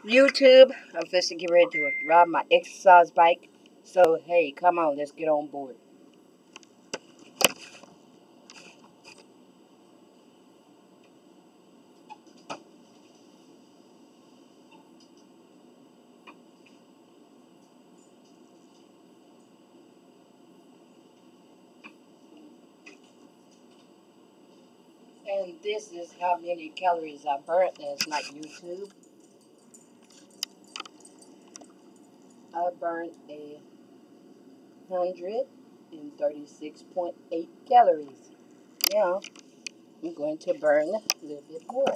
YouTube, I'm fixing to get ready to ride my exercise bike. So, hey, come on, let's get on board. And this is how many calories I burnt last night, YouTube. I burnt 136.8 calories. Now, I'm going to burn a little bit more.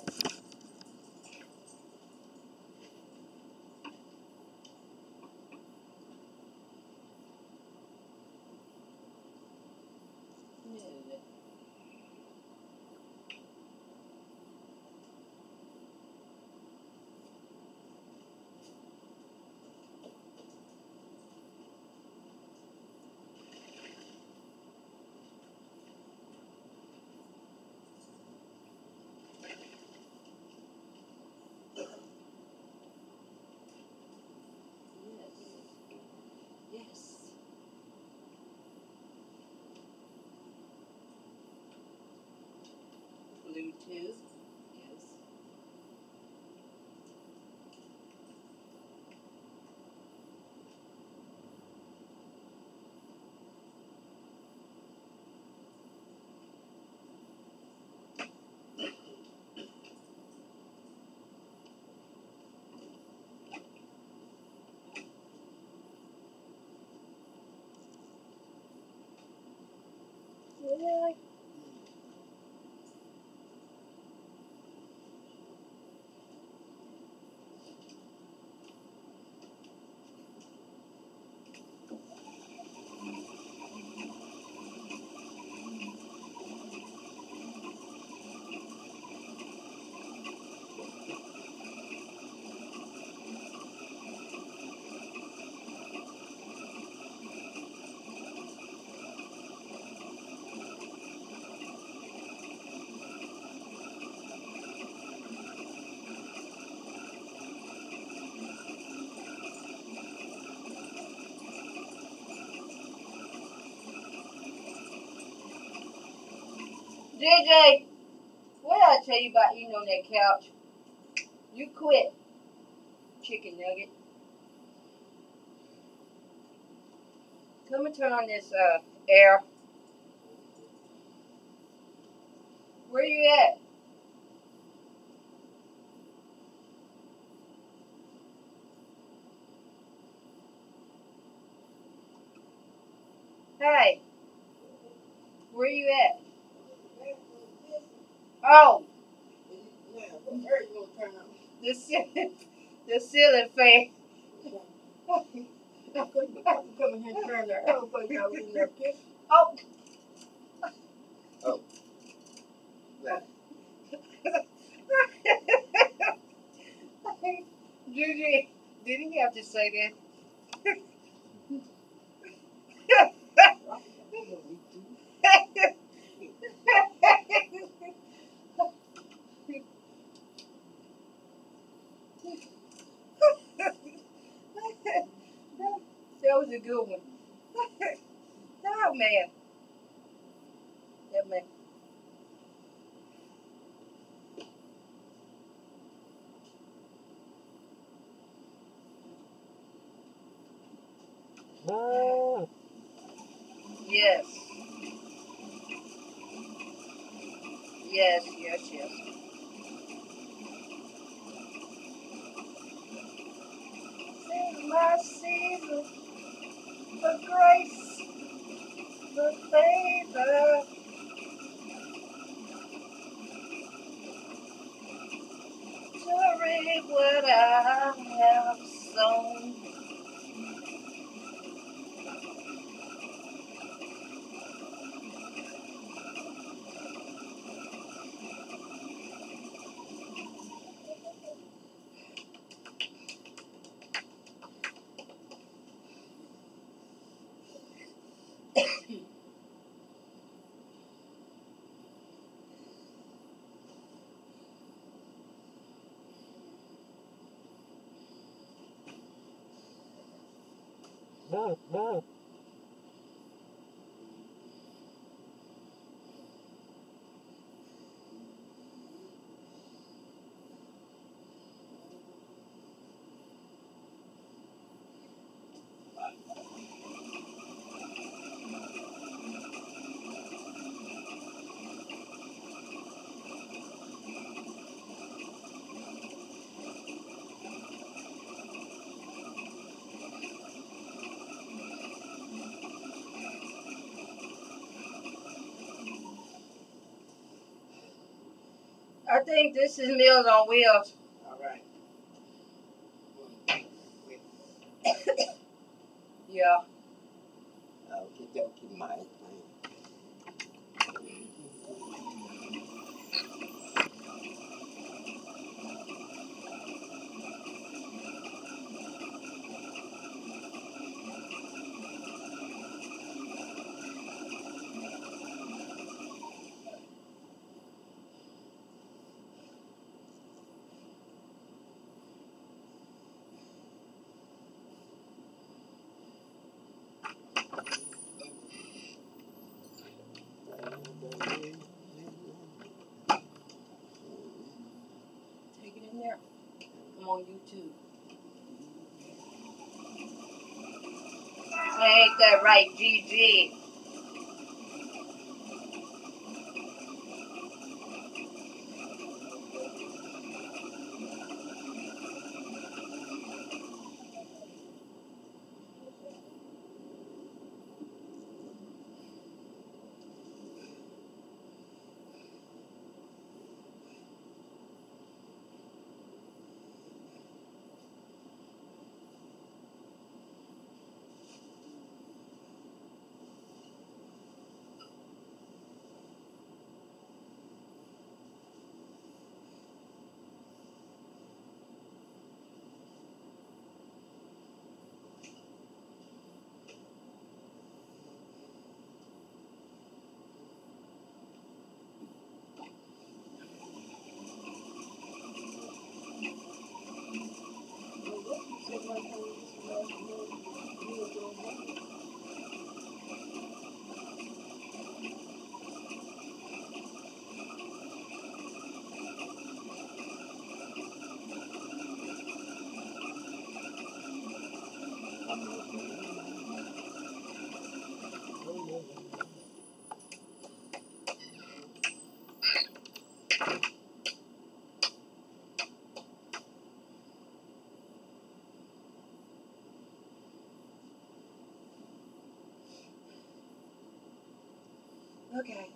Yes. Bluetooth. Yes. Yeah. JJ, what did I tell you about eating on that couch? You quit, chicken nugget. Come and turn on this air. Where you at? Hey, where you at? Oh, the ceiling, the ceiling fan. Oh, Oh. Judy, didn't he have to say that? That was a good one. Oh man, that man. Yes, yes, yes, yes. Sing my season for grace, for favor, to reap what I have sown. I think this is Meals on Wheels. All right. Yeah. Okay, dokie, Mike. Take it in there. I'm on YouTube. Ain't that right, GG? Okay.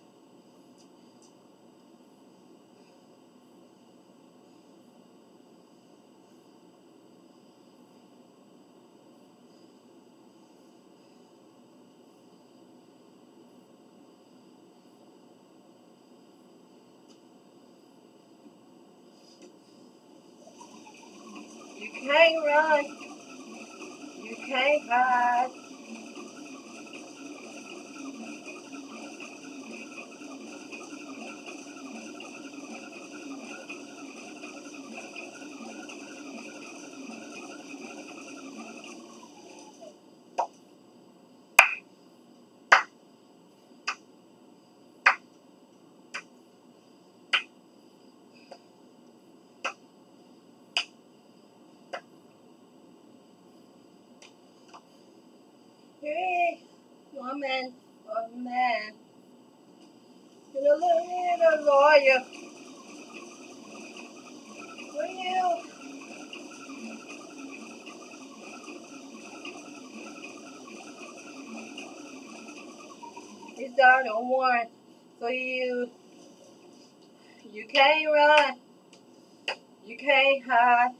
You can't run. You can't hide. Hey, woman, or man, you're a little lawyer. For you. He's got a warrant for you. You can't run. You can't hide.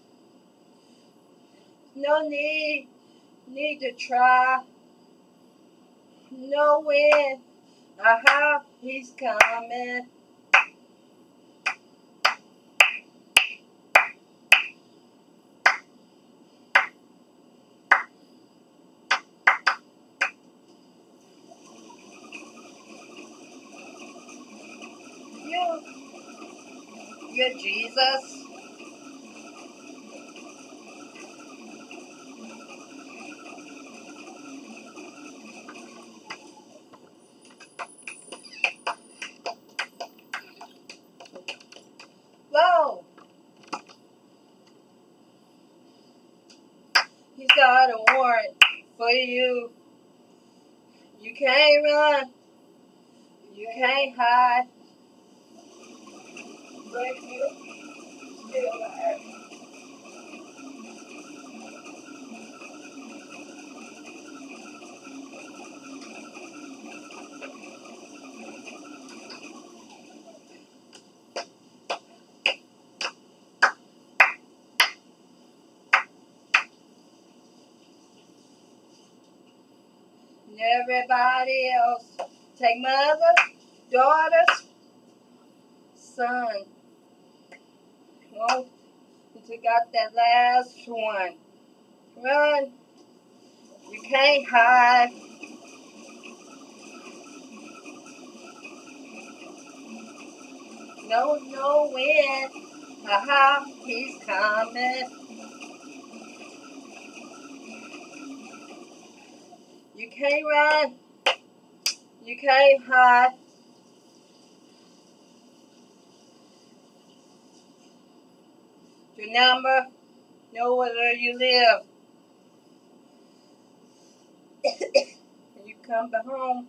No need to try. No when or how he's coming. You're Jesus. He's got a warrant for you. You can't run. You can't hide. But you still alive. And everybody else take mothers, daughters, son. Well, you got that last one. Run. You can't hide. No when. Aha, he's coming. You can't run. You can't hide. Your number. Know where you live. When you come back home.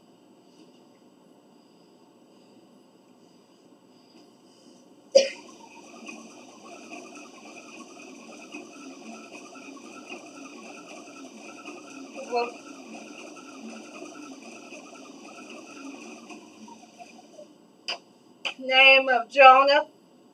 Well, name of Jonah.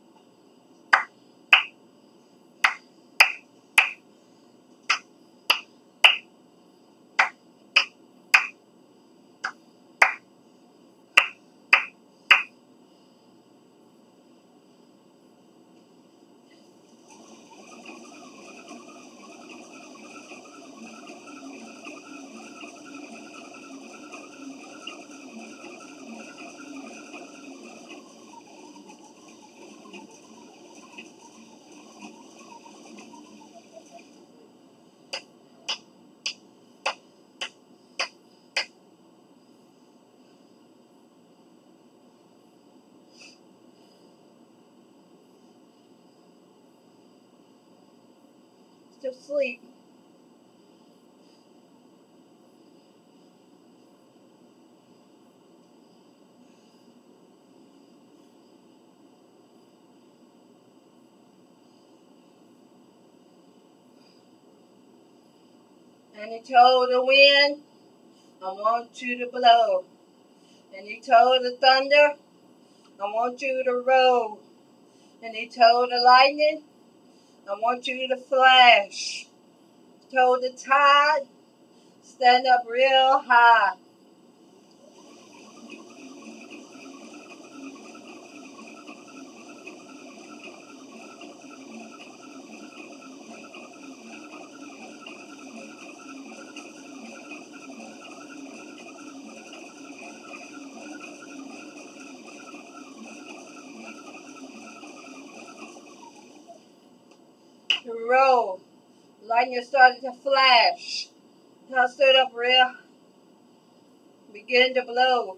Still sleep. And he told the wind, I want you to blow. And he told the thunder, I want you to roll. And he told the lightning, I want you to flash. He told the tide, stand up real high. To roll. Lightning started to flash. I stood up real, began to blow.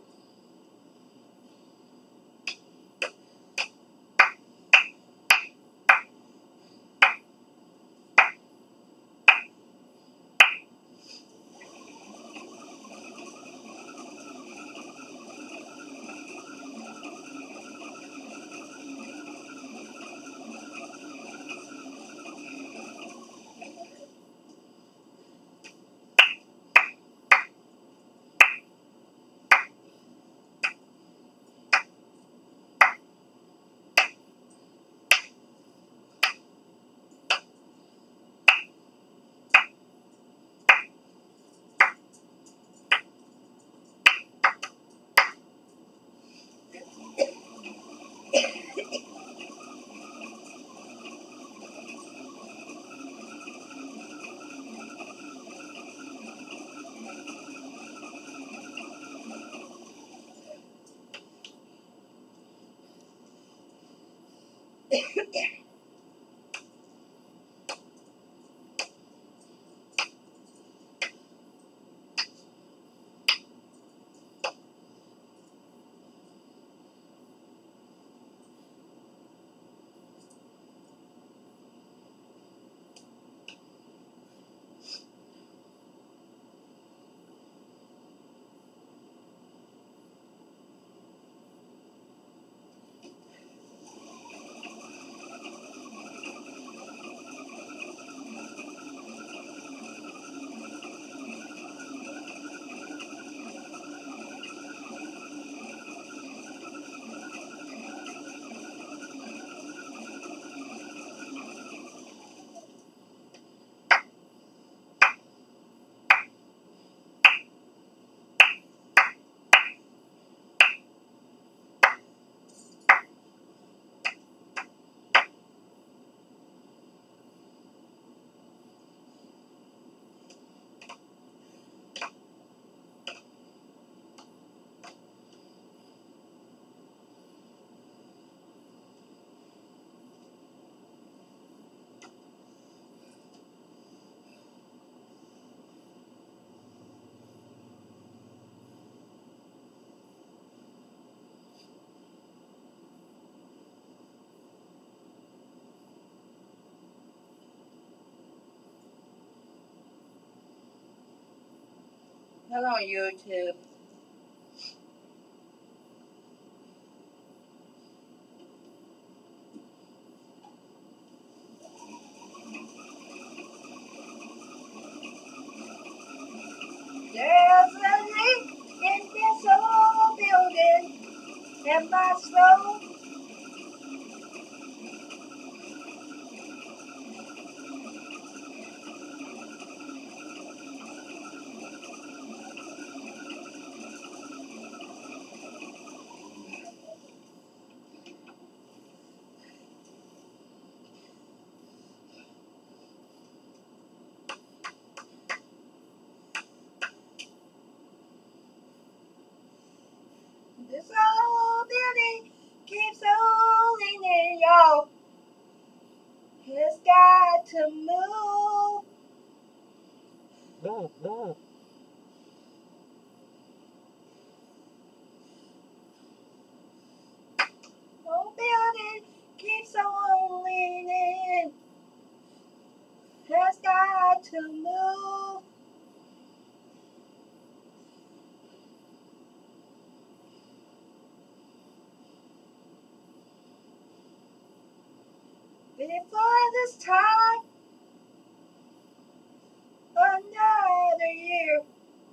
Hello, YouTube. There's a leak in this old building. Am I slow? This old building keeps on leaning, y'all. It's got to move. Old building keeps on leaning. It's got to move. Before this time, another year.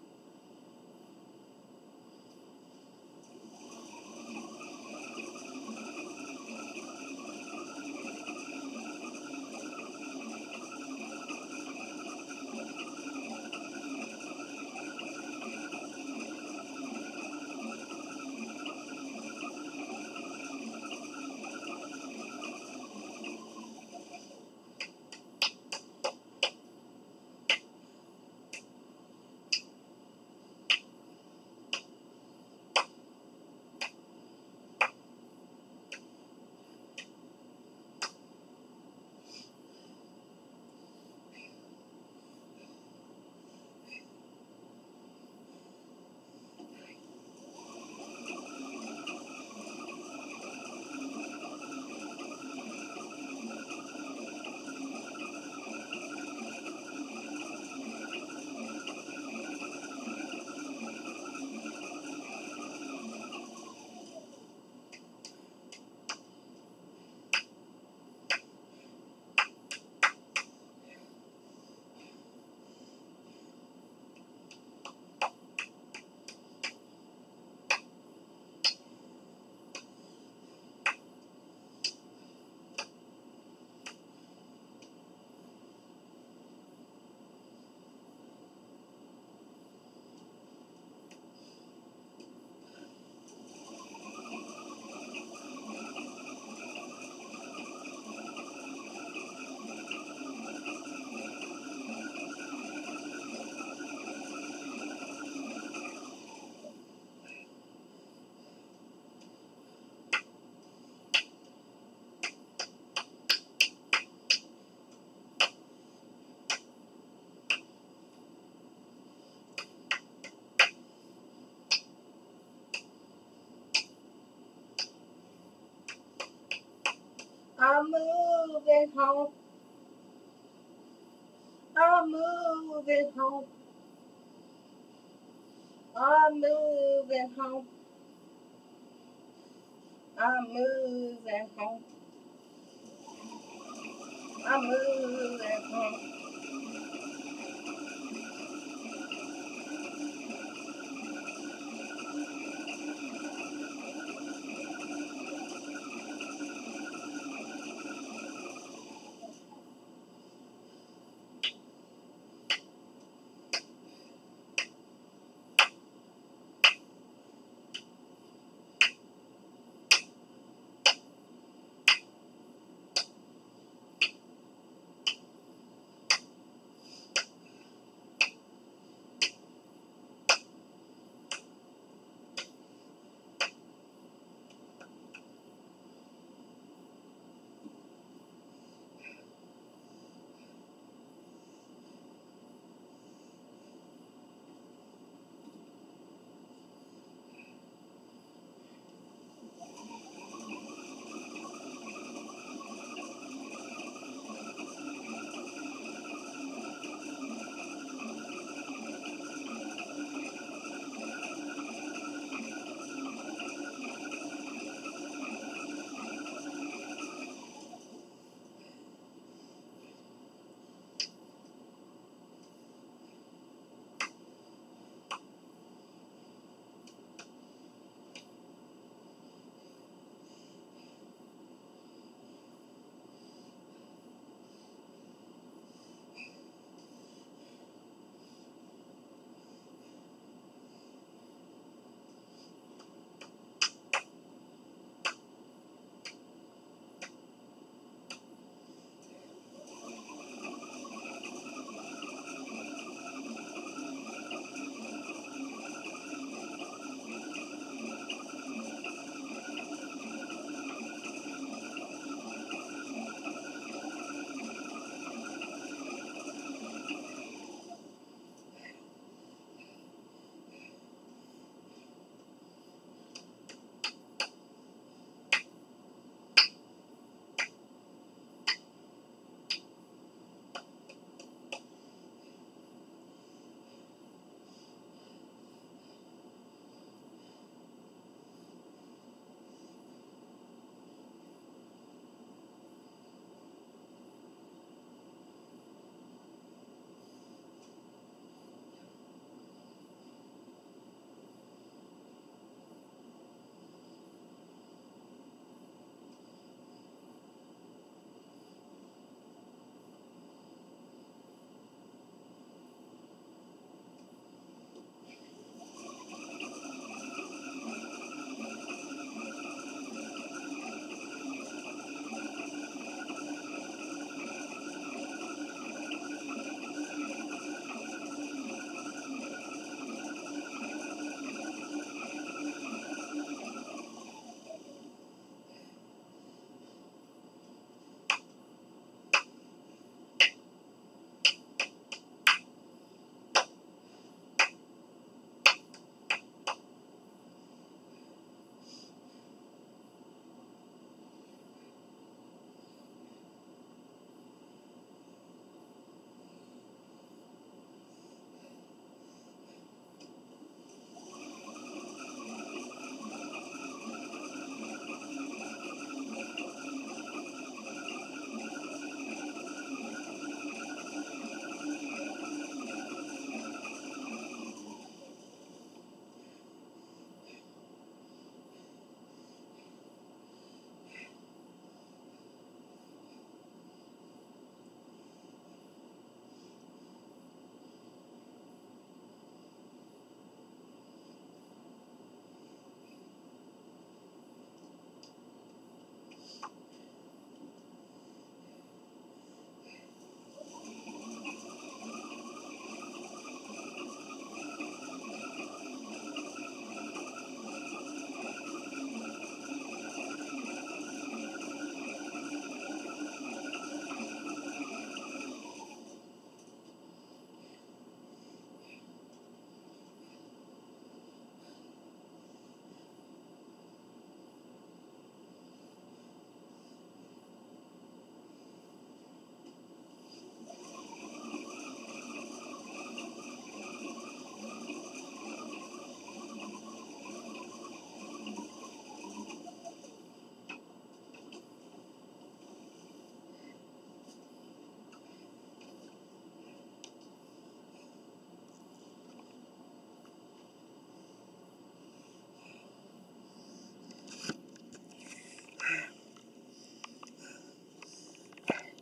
I'm moving home. I'm moving home. I'm moving home. I'm moving home. I'm moving home.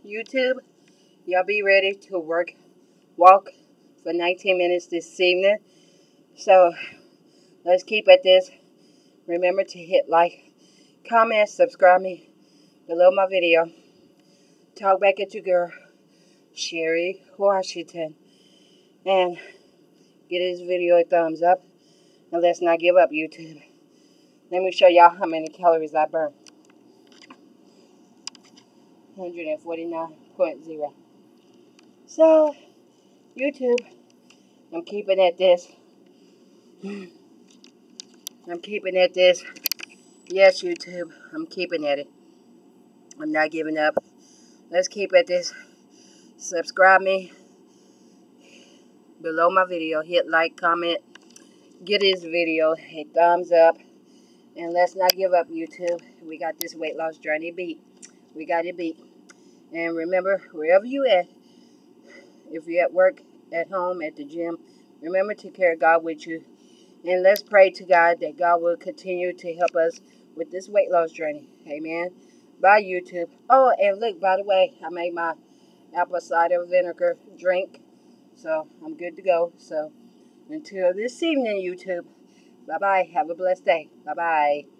YouTube, y'all be ready to walk for 19 minutes this evening. So let's keep at this. Remember to hit like, comment, subscribe me below my video. Talk back at your girl, Sherry Washington. And give this video a thumbs up. And let's not give up, YouTube. Let me show y'all how many calories I burned. 149.0. So, YouTube, I'm keeping at this. I'm keeping at this. Yes, YouTube, I'm keeping at it. I'm not giving up. Let's keep at this. Subscribe me below my video. Hit like, comment. Give this video a thumbs up. And let's not give up, YouTube. We got this weight loss journey beat. We got it beat. And remember, wherever you at, if you're at work, at home, at the gym, remember to carry God with you. And let's pray to God that God will continue to help us with this weight loss journey. Amen. Bye, YouTube. Oh, and look, by the way, I made my apple cider vinegar drink. So I'm good to go. So until this evening, YouTube. Bye-bye. Have a blessed day. Bye-bye.